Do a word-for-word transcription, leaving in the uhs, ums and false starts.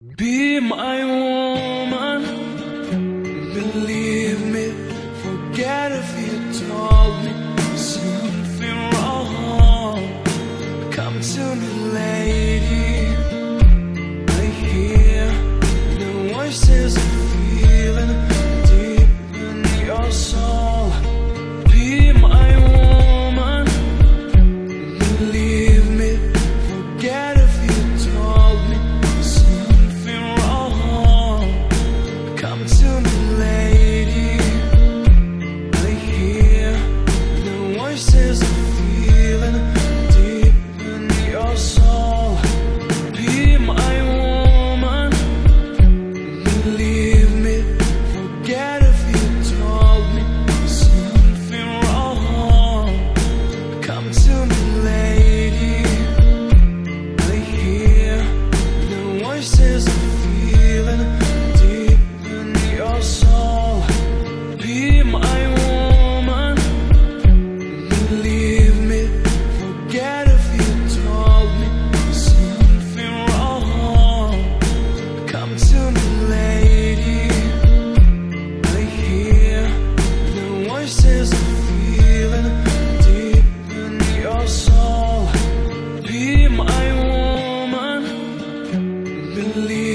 Be my woman, believe me, forget if you told me something wrong. Come to me, lady, I hear the voices of feeling deep in your soul. Be my woman, believe me, forget if you told me something wrong. Come to me, lady, I hear the voices of feeling deep in your soul. Be my woman, believe me, forget if you told me something wrong. Come to me, lady, I hear the voices of feeling deep in your soul. Be my woman, believe me, forget if you told me something wrong. Come to me, lady, I hear the voices of feeling deep in your soul. Be my woman, believe